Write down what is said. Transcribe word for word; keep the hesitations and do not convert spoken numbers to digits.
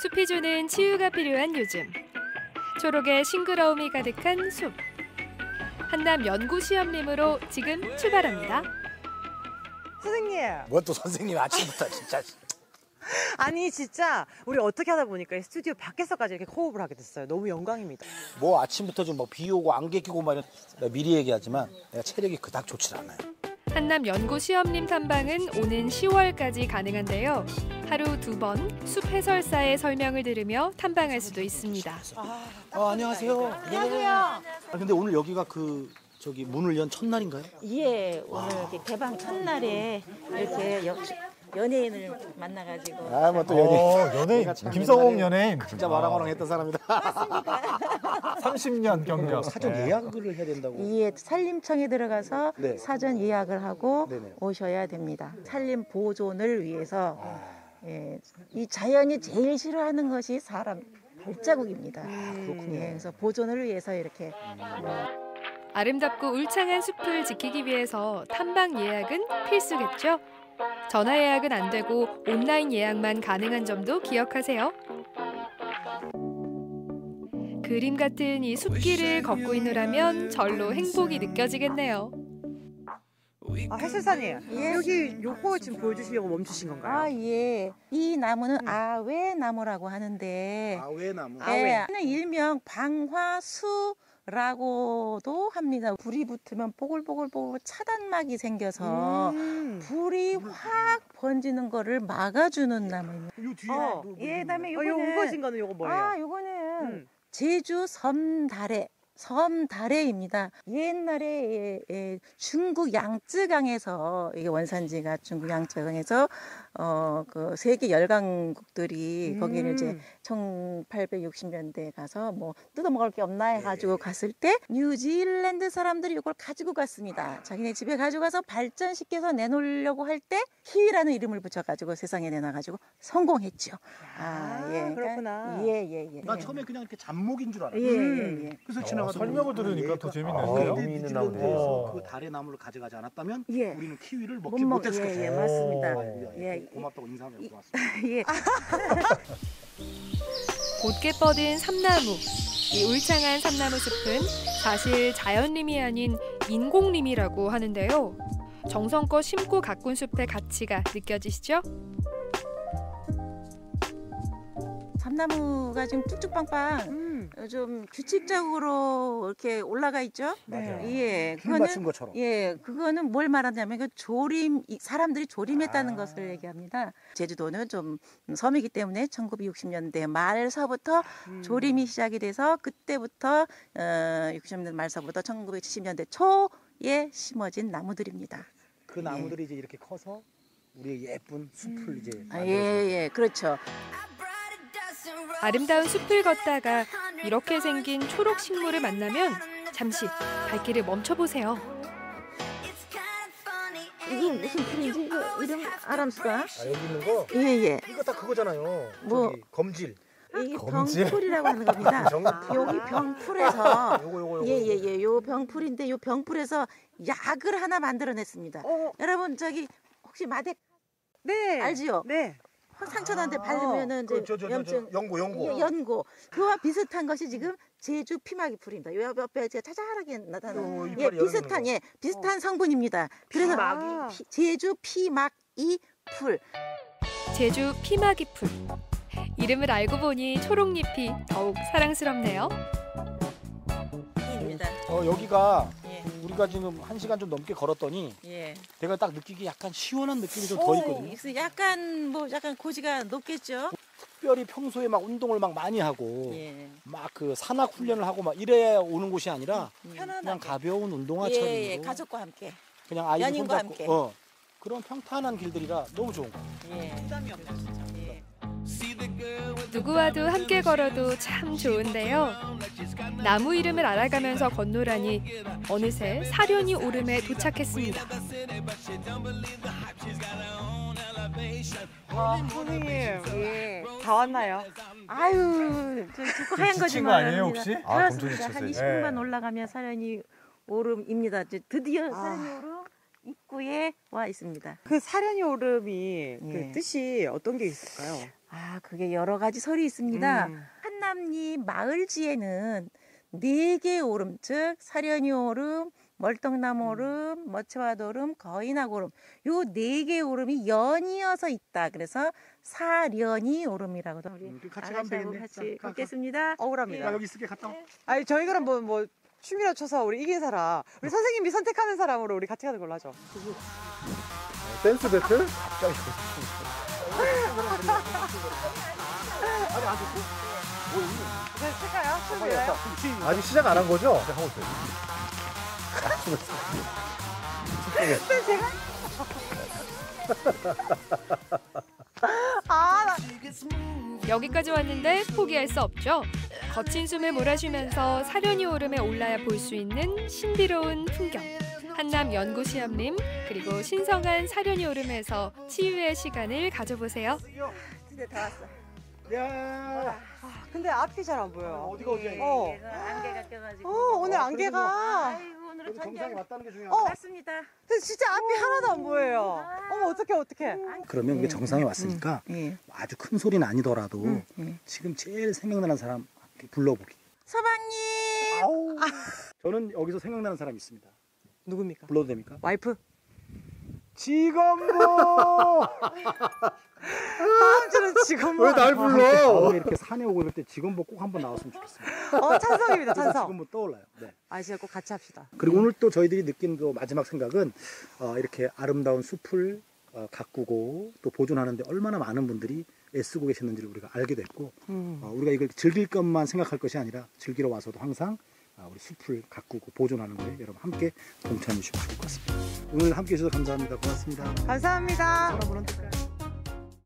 숲이 주는 치유가 필요한 요즘. 초록의 싱그러움이 가득한 숲. 한남 연구시험림으로 지금 출발합니다. 선생님. 뭐 또 선생님 아침부터 진짜. 아니 진짜 우리 어떻게 하다 보니까 이 스튜디오 밖에서까지 이렇게 코업을 하게 됐어요. 너무 영광입니다. 뭐 아침부터 좀 뭐 비 오고 안개 끼고 막 이런 내가 미리 얘기하지만 내가 체력이 그닥 좋지 않아요. 한남 연구시험림 탐방은 오는 시월까지 가능한데요. 하루 두 번 숲 해설사의 설명을 들으며 탐방할 수도 있습니다. 아, 어, 안녕하세요. 안녕하세요. 아, 근데 오늘 여기가 그 저기 문을 연 첫날인가요? 예, 오늘 이렇게 개방 첫날에 이렇게 여, 연예인을 만나가지고. 아, 뭐 또 연예인. 어, 연예인. 김성홍 연예인. 진짜 마랑마랑 했던 사람이다. 삼십 년 경력. 사전 네. 예약을 해야 된다고. 예, 산림청에 들어가서 네. 사전 예약을 하고 네네. 오셔야 됩니다. 산림 보존을 위해서 아, 예, 이 자연이 제일 싫어하는 것이 사람 발자국입니다. 그렇군요. 예, 그래서 보존을 위해서 이렇게. 아름답고 울창한 숲을 지키기 위해서 탐방 예약은 필수겠죠? 전화 예약은 안 되고 온라인 예약만 가능한 점도 기억하세요. 그림 같은 이 숲길을 걷고 있노라면 절로 행복이 느껴지겠네요. 아, 해설사님. 예. 여기 요거 지금 보여주시려고 멈추신 건가요? 아, 예. 이 나무는 아외나무라고 하는데 아외나무. 예, 일명 방화수라고도 합니다. 불이 붙으면 뽀글뽀글뽀글 차단막이 생겨서 음. 불이 확 번지는 거를 막아주는 나무입니다. 요 뒤에. 어. 예, 그다음에 어, 요거는 요 우거진 거는 요거 뭐예요? 아, 요거는 음. 제주 섬다래. 섬다래입니다. 옛날에 예, 예, 중국 양쯔강에서 이게 원산지가 중국 양쯔강에서 어, 그 세계 열강국들이 음. 거기를 이제 천팔백육십 년대에 가서 뭐 뜯어먹을 게 없나 해가지고 갔을 때 뉴질랜드 사람들이 이걸 가지고 갔습니다. 자기네 집에 가져가서 발전시켜서 내놓으려고 할 때 키위라는 이름을 붙여가지고 세상에 내놔가지고 성공했죠. 아, 그러니까 그렇구나. 예예예. 예, 예. 나 처음에 그냥 이렇게 잡목인 줄 알았어. 예, 예, 예. 그래서 어, 지나가서 설명을 보니까 들으니까 얘가 더 아, 재밌는데요? 근데 있는 뉴질랜드에서 나무네. 그 달의 나무를 가져가지 않았다면 예. 우리는 키위를 못 먹지 먹- 못했을 예, 거야. 예, 맞습니다. 예, 예. 고맙다고 인사하면 고맙습니다. 예. 곧게 뻗은 삼나무. 이 울창한 삼나무 숲은 사실 자연림이 아닌 인공림이라고 하는데요. 정성껏 심고 가꾼 숲의 가치가 느껴지시죠? 삼나무가 지금 쭉쭉빵빵 음. 좀 규칙적으로 이렇게 올라가 있죠. 맞아요. 예, 줄 맞춘 것처럼. 예, 그거는 뭘 말하냐면 그 조림 이 사람들이 조림했다는 아. 것을 것을 얘기합니다. 제주도는 좀 섬이기 때문에 천구백육십 년대 말서부터 음. 조림이 시작이 돼서 그때부터 어, 육십 년대 말서부터 천구백칠십 년대 초에 심어진 나무들입니다. 그 나무들이 이제 이렇게 커서 우리의 예쁜 숲을 이제 아, 만들어주는 예, 예, 그렇죠. 아름다운 숲을 걷다가 이렇게 생긴 초록 식물을 만나면 잠시 발길을 멈춰보세요. 이게 무슨 풀인지 이거 이름 아람수가? 아, 여기 있는 거? 예, 예. 이거 딱 그거잖아요. 뭐? 저기 검질. 이게 검질? 병풀이라고 하는 겁니다. 정- 여기 병풀에서 요거 요거 요거. 예예예 요 병풀인데 요 병풀에서 약을 하나 만들어냈습니다. 어, 여러분 저기 혹시 마대 네. 알지요? 네. 상처나한테 바르면은 이제 그, 저, 저, 저, 저, 염증 연고 연고. 예, 연고 그와 비슷한 것이 지금 제주 피마기 풀입니다. 요 옆에 제가 자잘하게 나타나는 요 예 이빨이 열리는 비슷한 거. 예 비슷한 성분입니다. 그래서 피마기. 피- 제주 피막이 풀. 제주 피마기풀. 이름을 알고 보니 초록잎이 더욱 사랑스럽네요. 입니다. 어 여기가 예. 우리가 지금 한 시간 좀 넘게 걸었더니 예. 내가 딱 느끼기 약간 시원한 느낌이 좀 더 있거든요. 그래서 약간 뭐 약간 고지가 높겠죠. 특별히 평소에 막 운동을 막 많이 하고 예. 막 그 산악 훈련을 하고 막 이래 오는 곳이 아니라 편안하게. 그냥 가벼운 운동화처럼 예, 예, 가족과 함께. 그냥 아이들 연인과 손잡고 함께. 어 그런 평탄한 길들이라 너무 좋은 거. 예. 부담이 없네, 진짜. 예. 누구와도 함께 걸어도 참 좋은데요. 나무 이름을 알아가면서 건너라니 어느새 사련이 오름에 도착했습니다. 아, 선생님. 예. 다 왔나요? 아유, 저 듣고 하얀 지친 거짓말 거 아니에요, 합니다. 혹시? 아, 그렇습니다. 검토를 한 쳤어요. 이십 분만 예. 올라가면 사련이 오름입니다. 이제 드디어 아. 사련이 오름 입구에 와 있습니다. 그 사려니 오름이 예. 그 뜻이 어떤 게 있을까요? 아, 그게 여러 가지 설이 있습니다. 음. 한남리 마을지에는 네 개의 오름, 즉 사려니 오름, 멀떡나무 오름, 머치와도 오름, 거인학 오름, 요 네 개의 오름이 연이어서 있다. 그래서 사려니 오름이라고도 우리 음, 같이 가면 아가씨하고 되겠네. 같이 자, 가, 가. 걷겠습니다. 억울합니다. 나 여기 있을게. 갔다 와. 아니 저희 그럼 뭐, 뭐 춤이라 춰서 우리 이긴 사람, 우리 선생님이 선택하는 사람으로 우리 같이 가는 걸로 하죠. 댄스 배틀? 네, 칠까요? 춤이에요? 아직 시작 안 한 거죠? 네, 하고 있어요. 아, 나... 여기까지 왔는데 포기할 수 없죠. 거친 숨을 몰아쉬면서 사려니 오름에 올라야 볼 수 있는 신비로운 풍경. 한남 연구시험림 그리고 신성한 사려니 오름에서 치유의 시간을 가져보세요. 드디어 다 왔어. 야. 아, 근데 앞이 잘 안 보여요. 어디가 어디야? 어. 얘가 안개가 껴가지고. 어, 오늘 어, 안개가. 아이고, 오늘은 여기 정상에 천장 왔다는 게 중요하다. 어. 맞습니다. 근데 진짜 앞이 하나도 안 보여요. 어머, 어떡해, 어떡해. 그러면 우리 네. 정상에 왔으니까 예. 아주 큰 소리는 아니더라도 음. 예. 지금 제일 생각나는 사람 불러보기. 서방님. 아우. 저는 여기서 생각나는 사람이 있습니다. 누굽니까? 불러도 됩니까? 와이프? 지건모. 다음 주는 직원 왜 날 불러? 다음에 이렇게 산에 오고 이럴 때 직원복 꼭 한번 나왔으면 좋겠습니다. 어, 찬성입니다, 그래서 찬성. 직원복 떠올라요. 네. 아, 진짜 꼭 같이 합시다. 그리고 오늘 또 저희들이 느낀 또 마지막 생각은 어, 이렇게 아름다운 숲을 어, 가꾸고 또 보존하는데 얼마나 많은 분들이 애쓰고 계셨는지를 우리가 알게 됐고 음. 어, 우리가 이걸 즐길 것만 생각할 것이 아니라 즐기러 와서도 항상 어, 우리 숲을 가꾸고 보존하는 거에 여러분 함께 동참해 주시면 좋을 것 같습니다. 오늘 함께 해주셔서 감사합니다. 고맙습니다. 감사합니다. 사람 보는 데까지.